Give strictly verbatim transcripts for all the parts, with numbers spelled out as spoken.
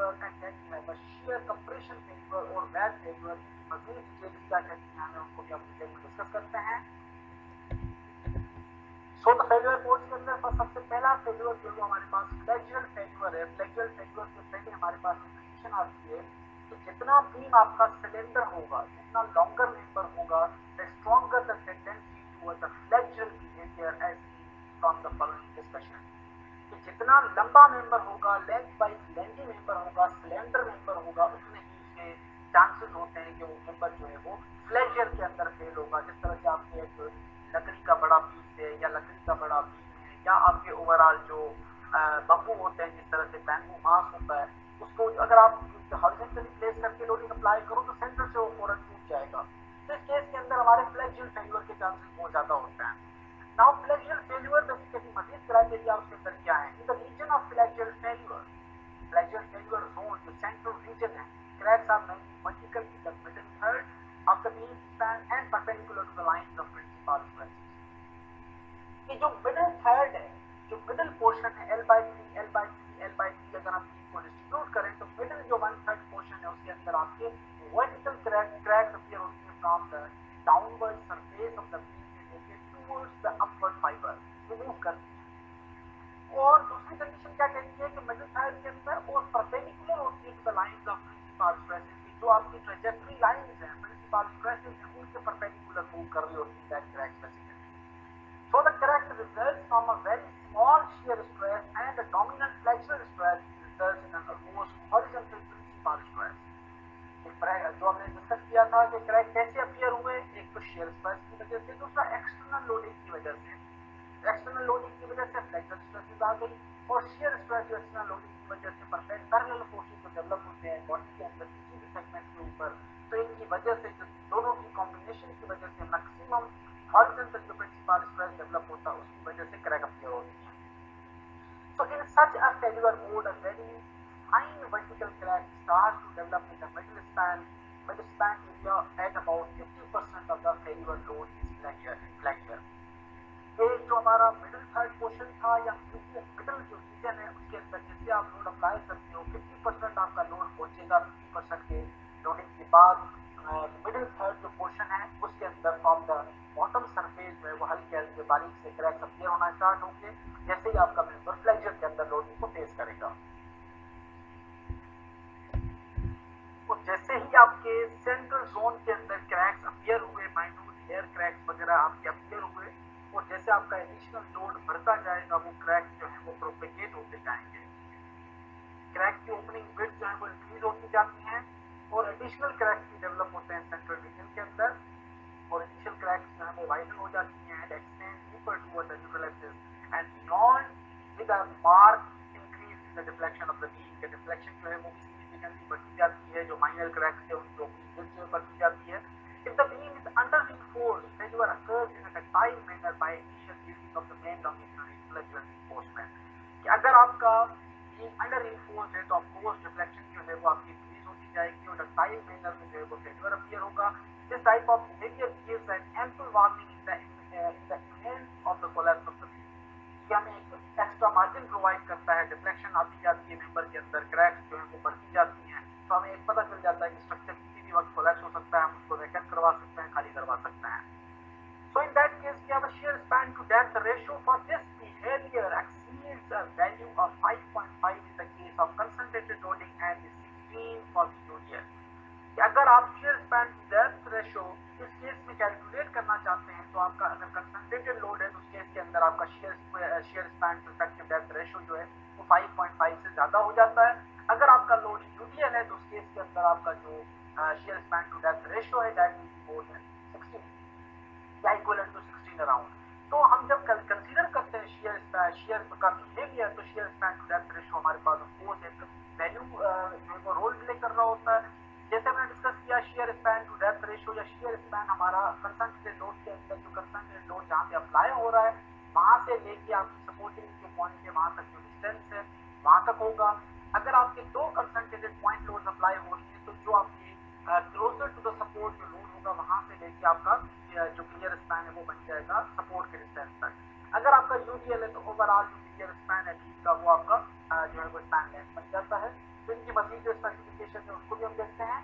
Content है बस shear compression failure और वेब फेल्यूर मजीद डिटेल्स क्या कहती हैं हमें उनको भी हम डिटेल में डिस्कस करते हैं। सो द फेल्यूर कोर्स के अंदर पर सबसे पहला फेल्यूर जो हमारे पास फ्लैगुअल फेल्यूर है। फ्लैगुअल फेल्यूर से पहले हमारे पास कंडीशन आती है कि जितना बीम आपका सिलेंडर होगा, जितना लॉन्गर मेंबर होगा, the stronger the tendency toward the flexural behaviour as seen from the following discussion. कि जितना लंबा मेंबर होगा, लेंथ वाइज लेंथी मेंबर होगा, सिलेंडर मेंबर होगा, उतने ही उसके चांसेस होते हैं कि वो मेंबर जो है वो फ्लैगुअल के अंदर फेल होगा। जिस तरह से आपके एक लकड़ी का बड़ा पीस है या लकड़ी का बड़ा बीम है या आपके ओवरऑल जो बम्बू होते हैं, जिस तरह से बैम्बू मास होता है, उसको अगर आप हॉरिजॉन्टली प्लेस करके लोडिंग अप्लाई करो तो सेंटर से वो फौरन टूट जाएगा। तो इस केस के अंदर हमारे फ्लैगुअल फेल्यूर के चांसेस बहुत ज्यादा होते हैं। नाउ फ्लैगुअल फेल्यूर बेसिकली मजीद क्राइटेरिया उसके अंदर क्या है? In the region of flexural failure, flexural failure zone जो सेंट्रल रीजन है, cracks are vertical in the middle third of the beam span and perpendicular to the lines of principal stress. ये जो middle third है, जो middle portion है, L by three L by three L by three अगर हम इसको distribute करें तो मिडिल जो वन थर्ड पोर्शन है उसके अंदर आपके वर्टिकल क्रैक क्रैक्स अपीयर होती है from the downward surface of the towards the upward fibre remove करती है। और दूसरी कंडीशन क्या कहती है कि मिडिल थर्ड के अंदर और परपेंडिकुलर होती है to the lines of principal stresses. जो आपकी ट्रेजेक्टरी लाइंस हैं प्रिंसिपल स्ट्रेसेस हैं उनके परपेंडिकुलर मूव कर रही होती है that crack basically. So the crack results from a very small shear stress and the dominant flexural stress results in an almost horizontal principal stress. जो हमने discuss किया था कि क्रैक कैसे अपीयर हुए, एक तो शेयर स्ट्रेस की वजह से, दूसरा एक्सटर्नल लोडिंग की वजह से। एक्सटर्नल लोडिंग की वजह से फ्लेक्सुअल स्ट्रेसेस आ गई और शेयर स्ट्रेस जो एक्सटर्नल लोडिंग की वजह से परफेक्ट पैरेलल फोर्सेस जो डेवलप होते हैं बॉडी के अंदर किसी भी सेगमेंट के ऊपर, तो इनकी वजह से जो दोनों की कॉम्बिनेशन की वजह से मैक्सिमम हॉरिजॉन्टल जो प्रिंसिपल स्ट्रेस डेवलप होता है उसकी वजह से क्रैक अपीयर होती है। So in such a failure mode, a very fine vertical crack starts to develop in the middle span, middle span area at about fifty percent of the failure load is flexure. flexure. एक जो हमारा middle third portion था या middle जो reason है उसके अंदर जैसे आप लोड अप्लाई करते हो फिफ्टी परसेंट आपका लोड पहुंचेगा। फिफ्टी परसेंट के लोडिंग के बाद मिडिल थर्ड जो पोर्शन है उसके अंदर फ्रॉम द बॉटम सरफेस जो है वो हल्के हल्के बारीक से क्रैक्स अपीयर होना स्टार्ट होंगे जैसे ही आपका मेंबर फ्लेक्चर के अंदर लोडिंग को फेस करेगा। तो जैसे ही आपके सेंट्रल जोन के अंदर क्रैक्स अपीयर हुए, माइन्यूट हेयर क्रैक्स वगैरह आपके अपीयर हुए, और जैसे आपका एडिशनल लोड बढ़ता जाएगा वो क्रैक जो है वो प्रोपेगेट होते जाएंगे। क्रैक की ओपनिंग विड्थ जो है वो इंक्रीज होती जाती है और एडिशनल क्रैक्स भी डेवलप होते हैं सेंट्रल रीजन के अंदर, और इनिशियल क्रैक्स जो है वो वाइडन हो जाती हैं and extend deeper toward the neutral axis and beyond with a marked increase in the deflection of the beam. के डिफ्लेक्शन जो है वो भी सिग्निफिकेंटली बढ़ती जाती है, जो माइनर क्रैक्स है उनकी ओपनिंग विड्थ जो है बढ़ती जाती है। If the beam is under reinforced, failure occurs in a ductile manner by initial release of the main longitudinal inflection reinforcement। कि अगर आपका बीम अंडर reinforced है तो ऑफकोर्स डिफ्लेक्शन जो है वो आपकी इंक्रीज होती जाएगी और डक्टाइल मैनर में जो है वो फेल्यूर अपीयर होगा। This type of behavior gives an ample warning in the uh, in the imminence of the collapse of the beam। ये हमें एक एक्स्ट्रा मार्जिन प्रोवाइड करता है। डिफ्लेक्शन आती जाती है मेंबर के अंदर, क्रैक्स जो है वो बढ़ती जाती हैं, तो हमें एक पता चल जाता है कि स्ट्रक्चर किसी भी वक्त कोलैप्स हो सकता है, हम उसको वैकेंट करवा सकते हैं, खाली करवा सकते हैं। So in that case we have a shear span to depth ratio for this behavior exceeds a value of five point five in the case of concentrated loading and is sixteen for the U D L। कि अगर आप shear span to depth ratio इस case में calculate करना चाहते हैं तो आपका अगर कंसंट्रेटेड लोड है तो उस केस के अंदर आपका shear shear span to effective depth ratio जो है वो फाइव पॉइंट फाइव से ज्यादा हो जाता है। अगर आपका लोड U D L है तो उस केस के अंदर आपका जो shear span to depth ratio है that will be more than sixteen या इक्विवेलेंट टू सिक्सटीन अराउंड। तो हम जब कंसीडर करते हैं shear shear का बिहेवियर तो shear span to depth ratio हमारे पास ऑफकोर्स एक वैल्यू जो वो रोल प्ले कर रहा होता है। जैसे हमने डिस्कस किया shear span to depth ratio या shear span हमारा कंसंट्रेटेड लोड के अंदर जो कंसंट्रेटेड लोड जहाँ पे अप्लाई हो रहा है वहां से लेके आपकी सपोर्टिंग जो पॉइंट है वहां तक जो डिस्टेंस है वहां तक होगा। अगर आपके दो कंसंट्रेटेड पॉइंट लोड अप्लाई हो रही है तो जो आपकी क्लोजर टू द सपोर्ट जो लोड होगा वहां से लेके आपका जो क्लियर स्पैन है वो बन जाएगा सपोर्ट के डिस्टेंस तक। अगर आपका यूटीएल है तो ओवरऑल जो क्लियर स्पैन है बीम का वो आपका जो है वो स्पैन लेंथ बन जाता है। तो इनकी मजीद जो स्पेसिफिकेशन है उसको भी हम देखते हैं।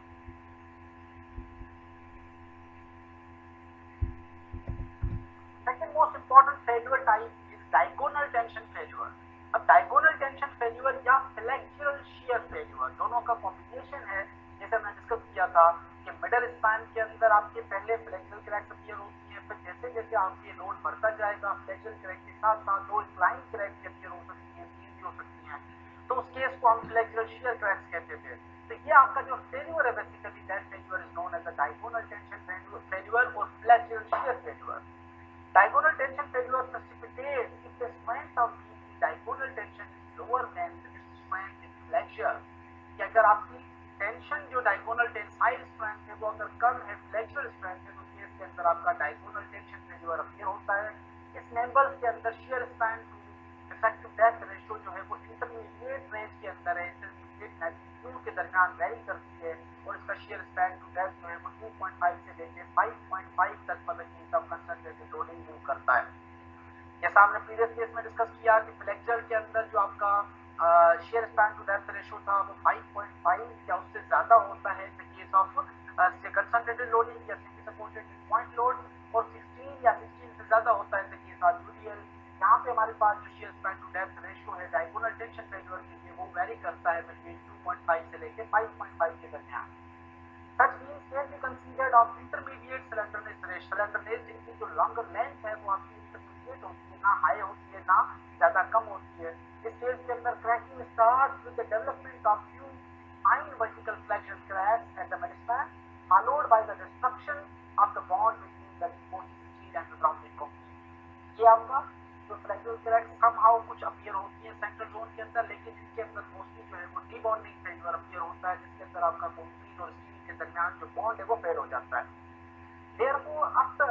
Second most important failure type is diagonal tension failure. अब डायगोनल टेंशन फेल्यूर या फ्लेक्सुरल शियर फेल्यूर दोनों का कॉम्बिनेशन है। जैसे हमने डिस्कस किया था कि मिडल स्पैन के अंदर आपके पहले फ्लेक्सुरल क्रैक्स अपीयर होती है, फिर जैसे जैसे आपके लोड बढ़ता जाएगा फ्लेक्सुरल क्रैक के साथ साथ दो इंक्लाइन क्रैक भी अपीयर हो सकती है, तीन भी हो सकती हैं, तो उस केस को हम फ्लेक्सुरल शियर क्रैक्स कहते थे। तो ये आपका जो फेल्यूर है basically that failure is known as the diagonal tension failure और flexural shear failure. Diagonal tension failure precipitates if the strength of the diagonal tension is lower than its strength in flexure। कि अगर आपकी tension जो diagonal tensile strength है वो अगर कम है flexural strength है, तो केस के अंदर आपका डायगोनल टेंशन फेल्यूर अपीयर होता है। इस मेंबर्स के अंदर shear span to effective depth ratio जो है वो इंटरमीडिएट रेंज के अंदर है, इंटरमीडिएट मैग्नीट्यूड के दरमियान वेरी करती है, और इसका शियर स्पैन टू डेप्थ जो है वो टू पॉइंट फाइव से लेकर फाइव पॉइंट फाइव तक मतलब कि सब कंसंट्रेटेड लोडिंग मूव करता है। जैसा हमने प्रीवियस केस में डिस्कस किया कि फ्लेक्सर के अंदर जो आपका shear span to depth ratio था वो फाइव पॉइंट फाइव या उससे ज्यादा होता है in the case of concentrated loading या सेमी सपोर्टेड पॉइंट लोड, और सिक्सटीन या सिक्सटीन से ज्यादा होता है in the case of UDL. यहाँ पे हमारे पास जो shear span to depth ratio है डायगोनल टेंशन फेल्यूर के लिए वो वेरी करता है बिटवीन टू पॉइंट फाइव से लेकर फाइव पॉइंट फाइव के दरमियान। Such beams can be considered of intermediate slenderness ratio, slenderness जिनकी जो longer length है वो आपकी intermediate होती है, ना high होती है ना ज्यादा कम होती है। इस केस के अंदर cracking starts with the development of few fine vertical flexural cracks at the midspan, followed by the destruction of the bond between the reinforcing steel and the grounding concrete। ये आपका जो फ्लेक्सुरल क्रैक्स somehow कुछ appear होती है central zone के अंदर, लेकिन इसके अंदर मोस्टली जो है वो डीबॉन्डिंग फेल्यूर अपीयर होता है, जिसके अंदर आपका कंक्रीट और स्टील के दरमियान जो बॉन्ड है वो फेल हो जाता है। Therefore, after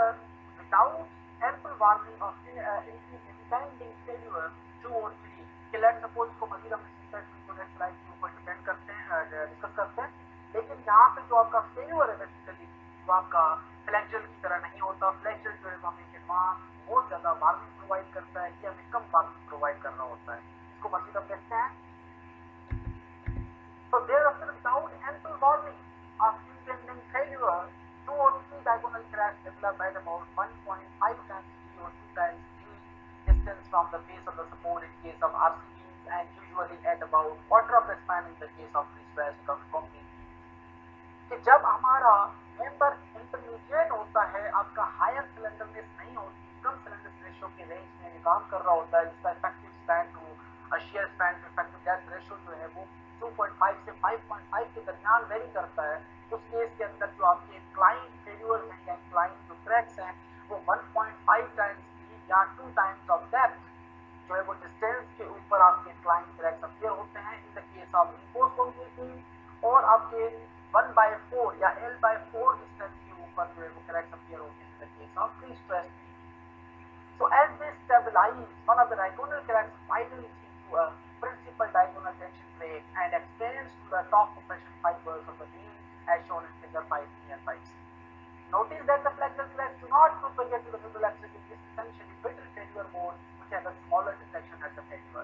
without ample warning of impending failure two or three, कि let's suppose को मजीद हम इसी सेट को नेक्स्ट स्लाइड के ऊपर डिपेंड करते हैं डिस्कस करते हैं, लेकिन यहाँ पे जो आपका फेल्यूर है बेसिकली वो आपका फ्लेक्सुरल की तरह नहीं होता। फ्लेक्सुरल जो है वो हमें एडवांस बहुत ज्यादा वार्निंग प्रोवाइड करता है, ये हमें कम वार्निंग प्रोवाइड कर रहा होता है। इसको मजीद हम देखते हैं। So thereafter, without ample warning of impending failure, two or three diagonal cracks develop at about one point five times D or two times D distance from the base of the support in case of R C beams, and usually at about quarter of the span in the case of pre-stressed concrete beams। कि जब हमारा member intermediate होता है, आपका higher slenderness नहीं होती, कम slenderness ratio के रेंज में ये काम कर रहा होता है, जिसका effective span to shear span to effective depth ratio जो है वो टू पॉइंट फाइव से फाइव पॉइंट फाइव के दरमियान वेरी करता है। उस केस के अंदर जो आपके इंक्लाइन फेल्यूर हैं या इंक्लाइन जो क्रैक्स हैं वो वन पॉइंट फाइव टाइम्स या टू टाइम्स ऑफ डेप्थ जो है वो डिस्टेंस के ऊपर आपके इंक्लाइन क्रैक्स अपीयर होते हैं in the case of reinforced concrete beam, और आपके वन बाय फोर या एल बाय फोर डिस्टेंस के ऊपर जो है वो क्रैक्स अपीयर होते हैं in the case of prestressed beam. So as they stabilize, one of the diagonal cracks widens into a principal diagonal tension plate and extends to the top compression fibers of the beam as shown in figure five B and five C। Notice that the flexural cracks do not propagate to the middle axis in this essentially brittle failure mode, which has a smaller deflection at the failure।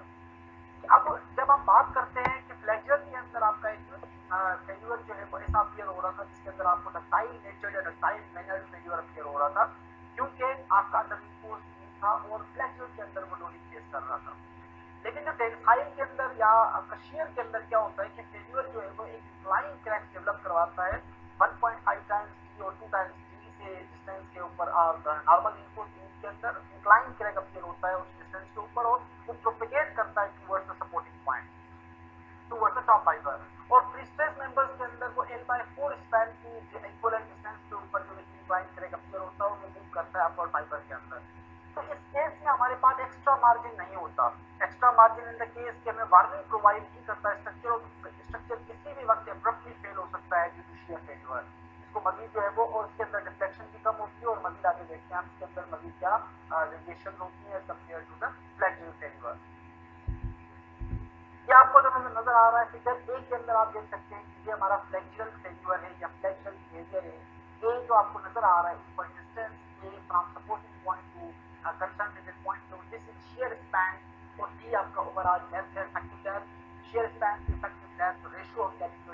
अब जब हम बात करते हैं कि flexor के अंदर आपका एक फेल्यूर जो है वो ऐसा अपीयर हो रहा था जिसके अंदर आपको डक्टाइल नेचर या डक्टाइल मैनर्ड फेल्यूर अपीयर हो रहा था, क्योंकि आपका अंडर रिइंफोर्स्ड बीम था और फ्लेक्सर के अंदर वो लोडिंग फेस कर रहा था। लेकिन जो टेंसाइल के अंदर या आपका शियर के अंदर क्या होता है कि फेल्यूर जो है वो एक इंक्लाइन क्रैक डेवलप करवाता है one point five times D और टू टाइम्स डी से डिस्टेंस के ऊपर। नॉर्मल रिइंफोर्स्ड बीम के अंदर इंक्लाइन क्रैक अपीयर होता है उस डिस्टेंस के ऊपर, और वो प्रोपेगेट करता है towards the supporting point, towards the top fibre. और प्री-स्ट्रेस मेंबर्स के अंदर वो एल बाय फोर स्पैन की इक्विवेलेंट डिस्टेंस के ऊपर जो इंक्लाइन क्रैक अपीयर होता है वो मूव करता है अपवर्ड फाइबर के अंदर। तो इस केस में हमारे पास एक्स्ट्रा मार्जिन नहीं होता। Extra margin in the case के हमें वार्निंग प्रोवाइड नहीं करता। स्ट्रक्चर और स्ट्रक्चर किसी भी वक्त एब्रप्टली फेल हो सकता है ड्यू टू शियर फेल्यूर। इसको मजीद जो है वो, और इसके अंदर डिफ्लेक्शन भी कम होती है, और मजीद आगे देखते हैं हम इसके अंदर मजीद क्या रेडिएशन होती है compare to the flexural failure. ये आपको जो नजर आ रहा है फिगर एक के अंदर आप देख सकते हैं कि ये हमारा फ्लेक्सुरल फेल्यूर है या फ्लेक्सुरल बिहेवियर है। ये जो आपको नजर आ रहा है ऊपर distance A from supporting point to concentrated point, तो दिस इज शियर स्पैन, और डी आपका ओवरऑल डेप्थ है, effective depth. Shear span to effective depth ratio of that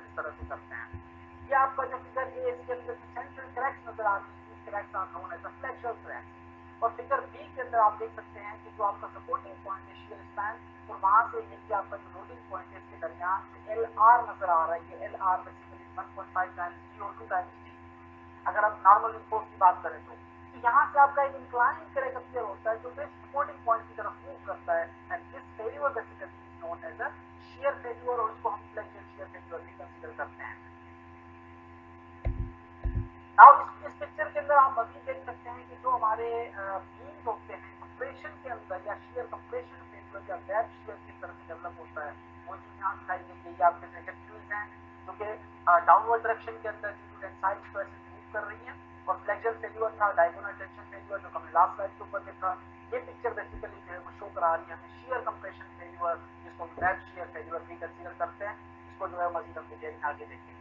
case के अंदर सेंट्रल क्रैक्स नजर आ रही है, cracks are known as the flexural cracks. और फिगर बी के अंदर आप देख सकते हैं कि जो आपका सपोर्टिंग पॉइंट है शियर स्पैन, और वहां से ये आपका जो लोडिंग पॉइंट है इसके दरमियान एल आर नजर आ रहा है। ये L R basically one point five times G और टू टाइम्स डी, अगर आप नॉर्मल फोर्स की बात करें तो। तो यहाँ से आपका एक इंक्लाइन क्रैक अपीयर होता है जो बेस्ट सपोर्टिंग पॉइंट की तरफ मूव करता है, and this failure basically is known as a shear failure, और इसको हम फ्लेक्सुरल शियर फेल्योर भी कंसीडर करते हैं। नाउ इस, इस पिक्चर के अंदर आप मजीद देख सकते हैं कि जो हमारे बीम्स होते हैं कंप्रेशन के अंदर या शियर कंप्रेशन फेल्योर या वेब शियर की तरफ डेवलप होता है, वो चीज यहाँ दिखाई गई है। ये आपके ट्रेजेक्टरीज हैं जो कि डाउनवर्ड डायरेक्शन के अंदर टेंसाइल स्ट्रेसेस मूव कर रही हैं, और फ्लेक्सुरल फेल्योर था, डायगोनल टेंशन फेल्योर जो हमने लास्ट स्लाइड के ऊपर देखा। ये पिक्चर बेसिकली जो है वो शो करा रही है हमें शियर कंप्रेशन फेल्योर, जिसको हम वेब शियर फेल्योर भी कंसीडर करते हैं। इसको जो है मजीद हम डिटेल में आगे देखेंगे।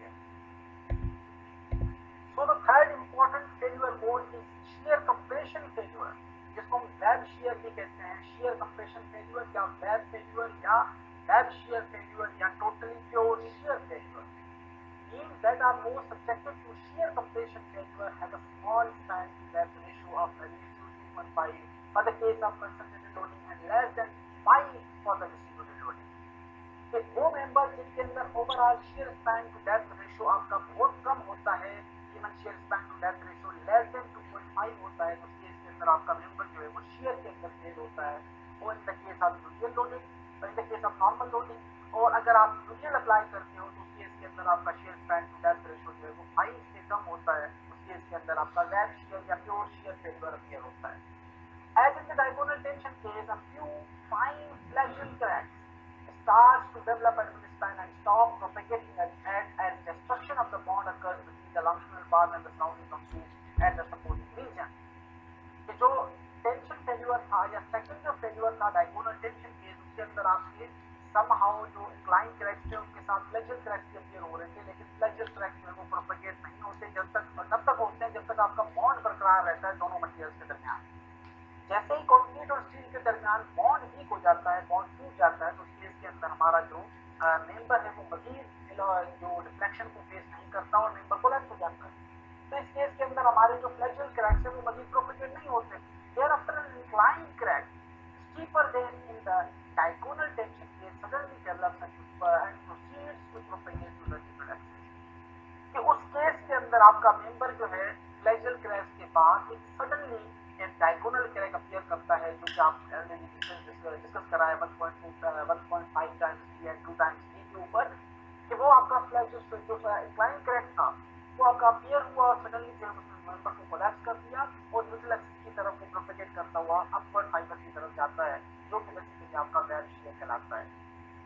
So the third important failure mode is shear compression failure, जिसको हम web shear भी कहते हैं। shear compression failure या web failure या web shear failure या totally pure shear failure. Beams that are more subjected to shear compression failure have a small span to depth ratio of magnitude two point five for the case of concentrated loading and less than five for the distributed loading. एक वो member जिनके अंदर overall shear span to depth ratio आपका बहुत कम होता है, shear span to depth ratio less than two point five होता है, तो उस केस के अंदर आपका मेंबर जो है वो shear के अंदर फेल होता है। और in the case of union loading, in the case of normal loading, और अगर आप यूनियन अप्लाई करते हो तो उस केस के अंदर आपका shear span to depth ratio जो है वो फाइव से कम होता है, उस केस के अंदर आपका web shear या pure shear failure अपीयर होता है। As in the diagonal tension case, a few fine flexural cracks starts to develop at the span and stop propagating as, as, as destruction of the bond occurs between the longitudinal bar and the surrounding concrete at the supporting region. कि जो tension failure था या second जो failure था diagonal tension case, उसके अंदर आपके somehow जो इंक्लाइन क्रैक्स थे उनके साथ फ्लेक्सुरल क्रैक्स अपीयर हो रहे थे, लेकिन फ्लेक्सुरल क्रैक्स जो है वो प्रोपेगेट नहीं होते जब तक, और तब तक होते हैं जब तक आपका बॉन्ड बरकरार रहता है दोनों मटेरियल्स के दरमियान। जैसे ही कंक्रीट और स्टील के दरमियान बॉन्ड वीक हो जाता है, बॉन्ड टूट जाता है, तो उस केस के अंदर हमारा जो मेंबर है वो मजीद जो डिफ्लेक्शन को फेस नहीं करता और मेंबर कोलैप्स हो जाता है। तो इस केस के अंदर हमारे जो फ्लेक्सुरल क्रैक्स है वो मजीद प्रोपेगेट नहीं होते। Thereafter an inclined crack steeper than in the diagonal tension case suddenly develops and proceeds to propagate to the different axis. कि उस केस के अंदर आपका मेंबर जो है फ्लेक्सुरल क्रैक्स के बाद एक सडनली एक डायगोनल क्रैक अपीयर करता है, जो कि आप डिस्कस करा है one point five times D and two times D के ऊपर, कि वो आपका फ्लेक्सुरल जो इंक्लाइन क्रैक था वो आपका अपीयर हुआ और सडनली जो मेंबर को कोलैप्स कर दिया और न्यूट्रल एक्सिस की तरफ वो प्रोपेगेट करता हुआ अपवर्ड फाइबर की तरफ जाता है, जो कि बेसिकली आपका वेब शियर कहलाता है।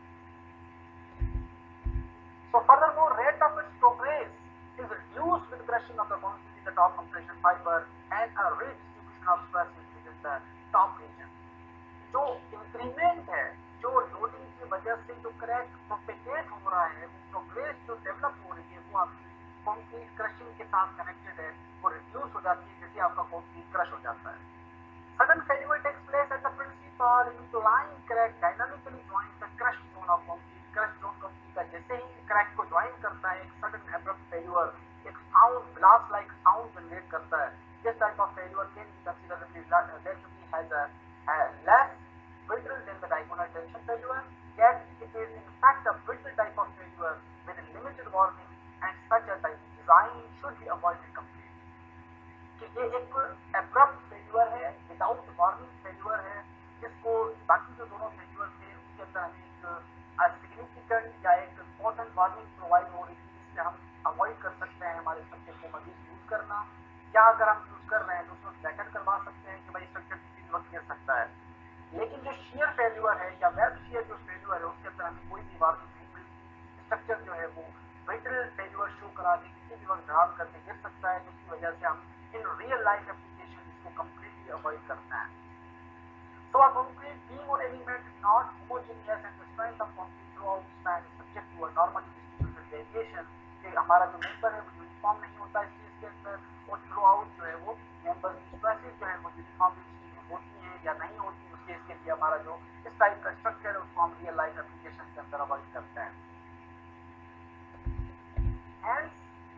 So furthermore, rate of its progress is reduced with crushing of the concrete in the top compression fiber and a redistribution of stresses within the top region. जो इंक्रीमेंट है, जो loading की वजह से जो crack propagate हो रहा है, वो प्रोग्रेस जो डेवलप हो रही है वो आपकी कंक्रीट क्रशिंग के साथ कनेक्टेड है, वो रिड्यूस हो जाती है जैसे आपका कंक्रीट क्रश हो जाता है। Sudden failure takes place at the principal inclined crack dynamically joins the crush zone of concrete. Crush zone concrete का जैसे ही क्रैक को ज्वाइन करता है, एक sudden abrupt failure, एक sound blast like sound generate करता है। This type of failure can be considered to be relatively has a, a less brittle than the diagonal tension failure, yet it is in fact a brittle type of failure with limited warning and such a type design should be avoided completely. कि ये एक abrupt failure है, without warning failure है, जिसको बाकी जो दोनों failure थे उसके अंदर हमें एक significant या एक important warning provide हो रही थी, जिससे हम avoid कर सकते हैं हमारे स्ट्रक्चर को मजीद यूज करना, या अगर हम यूज कर रहे हैं तो उसको ब्रैकेट करवा सकते हैं कि भाई स्ट्रक्चर किसी वक्त गिर सकता है। लेकिन जो shear failure है या वेब shear जो failure है उसके अंदर हमें कोई भी warning नहीं मिलती, स्ट्रक्चर जो है वो brittle failure शो करा के किसी भी वक्त धड़ाम करके गिर सकता है, जिसकी वजह से हम in real life application इसको completely avoid करना है। So a concrete beam or element is not homogeneous and the strength of concrete throughout span is subject to a normally distributed variation। कि हमारा जो मेंबर है वो यूनिफॉर्म नहीं होता इस चीज के अंदर, और थ्रू आउट जो है वो मेंबर की स्ट्रेसेस जो है वो यूनिफॉर्मली डिस्ट्रीब्यूट होती हैं या नहीं होती, उस केस के लिए हमारा जो इस टाइप का स्ट्रक्चर है उसको हम रियल लाइफ एप्लीकेशन के अंदर अवॉइड करते हैं। Hence, one can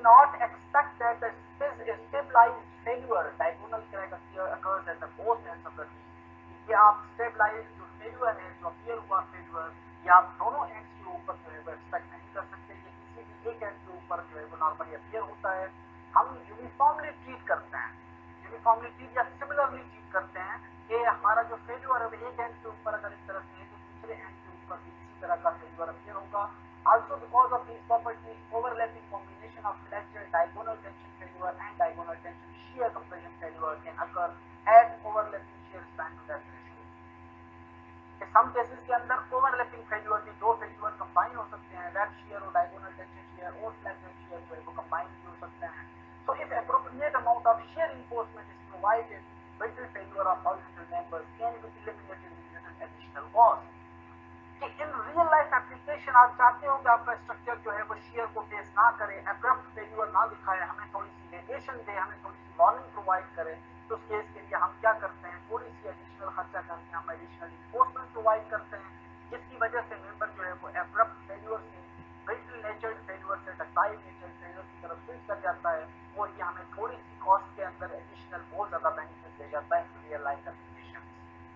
not expect that the stabilized failure diagonal crack occurs at the both ends of the tree. ये आप stabilized जो failure है, जो appear हुआ failure, ये आप दोनों ends के ऊपर जो है वो expect नहीं कर सकते कि किसी भी एक end के ऊपर जो है वो normally appear होता है. हम uniformly treat करते हैं, uniformly treat या similarly treat करते हैं कि हमारा जो failure है वो एक end के ऊपर अगर इस तरह से है तो दूसरे end के ऊपर भी इसी तरह का failure appear होगा. Also because of these properties, overlapping combination of flexure diagonal tension failure and diagonal tension shear compression failure can occur at overlapping shear span to that ratio. In some cases के अंदर overlapping failure भी दो failure combine हो सकते हैं, web shear और diagonal tension shear और flexure shear जो है वो combine भी हो सकते हैं. So if appropriate amount of shear reinforcement is provided, brittle failure of horizontal members can be eliminated with an additional cost. कि इन रियल लाइफ एप्लीकेशन आप चाहते हो कि आपका स्ट्रक्चर जो है वो शेयर को फेस ना करे, एब्रप्ट फेल्यूर ना दिखाए, हमें थोड़ी सी रेडिएशन दे, हमें थोड़ी सी वार्निंग प्रोवाइड करे, तो उस केस के लिए हम क्या करते हैं, थोड़ी सी एडिशनल खर्चा करके हम एडिशनल इन्फोर्समेंट प्रोवाइड करते हैं, जिसकी वजह से मेंबर जो है वो एब्रप्ट फेल्यूर से ब्रिटल नेचर्ड फेल्यूर से डक्टाइल नेचर्ड फेल्यूर की तरफ स्विच कर जाता है, और ये हमें थोड़ी सी कॉस्ट के अंदर एडिशनल बहुत ज्यादा बेनिफिट दे जाता है real life application.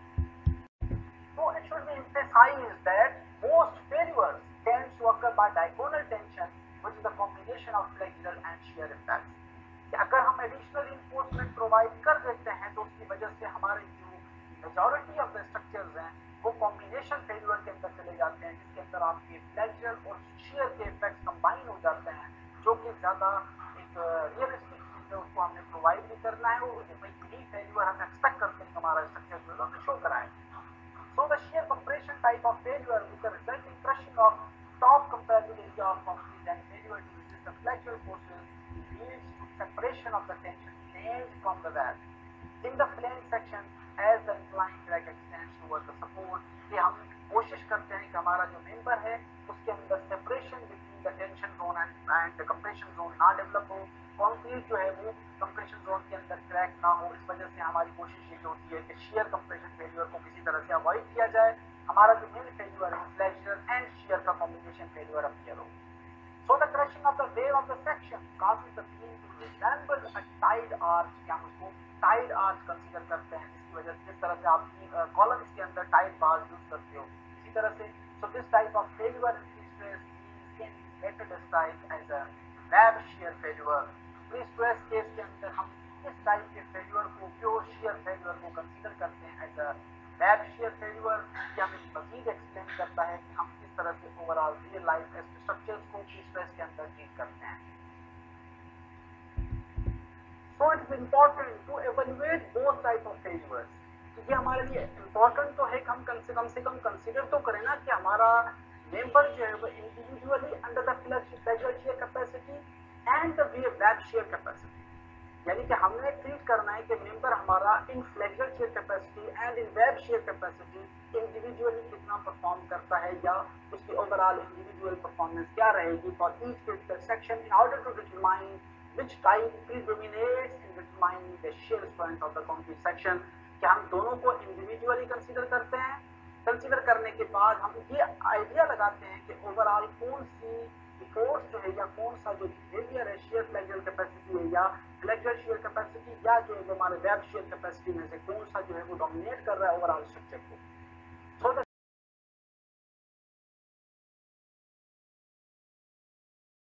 So it should be emphasized that most failures tend to occur by diagonal tension, which is a combination of flexural and shear effects. कि अगर हम additional reinforcement provide कर देते हैं तो उसकी वजह से हमारे जो majority of the structures हैं वो combination failure के अंदर चले जाते हैं, जिसके अंदर आपके flexural और shear के effects combine हो जाते हैं, जो कि ज़्यादा एक realistic चीज़ है, उसको हमने provide भी करना है और यही failure हम expect करते हैं कि हमारा structure जो है वो show कराए. So the shear compression type of failure with the resulting crushing of top compressive area of concrete and failure to resist the flexural forces leads to separation of the tension planes from the web. In the plane section, as the inclined crack extends towards the support, कि हम कोशिश करते हैं कि हमारा जो member है उसके अंदर separation between the tension zone and, and the compression zone ना develop हो, कंक्रीट जो है वो कंप्रेशन जोन के अंदर क्रैक ना हो. इस वजह से हमारी कोशिश ये होती है कि शेयर कंप्रेशन फेल्यूर को किसी तरह से अवॉइड किया जाए, हमारा जो मेन फेल्यूर है फ्लेक्चर एंड शेयर का कॉम्बिनेशन फेल्यूर अपीयर हो. So the crushing of the web of the section causes the beam to resemble a tide arch, या हम उसको टाइड आर्च कंसीडर करते हैं, जिसकी वजह से जिस तरह से आप कॉलम्स के अंदर टाइड बार्स यूज करते हो इसी तरह से. So this type of failure in free stress can be better described as a web shear failure. Free stress case के अंदर हम इस टाइप के फेल्यूर को प्योर शेयर फेल्यूर को कंसीडर करते हैं as a web shear failure. ये हमें मजीद एक्सप्लेन करता है कि हम किस तरह से ओवरऑल रियल लाइफ स्ट्रक्चर्स को फ्री स्ट्रेस के अंदर ट्रीट करते हैं. So it's important to evaluate both type of failures. ये हमारे लिए इम्पोर्टेंट तो है कि हम कम से कम से कम कंसीडर तो करें ना कि हमारा मेंबर जो है वो individually under the flexural shear capacity and the web shear capacity, यानी कि हमने ट्रीट करना है कि मेंबर हमारा in flexural shear capacity and in web shear capacity individually कितना परफॉर्म करता है, या उसकी ओवरऑल इंडिविजुअल परफॉर्मेंस क्या रहेगी for each critical section in order to determine which type predominates in determining the shear strength of the concrete section. क्या हम दोनों को इंडिविजुअली कंसीडर करते हैं, कंसीडर करने के बाद हम ये आइडिया लगाते हैं कि ओवरऑल कौन सी फोर्स जो है या कौन सा जो बिहेवियर है शेयर फ्लेक्चुअल कैपेसिटी है या फ्लेक्चुअल शेयर कैपेसिटी या जो है हमारे वेब शेयर कैपेसिटी में से कौन सा जो है वो डोमिनेट कर रहा है ओवरऑल स्ट्रक्चर को.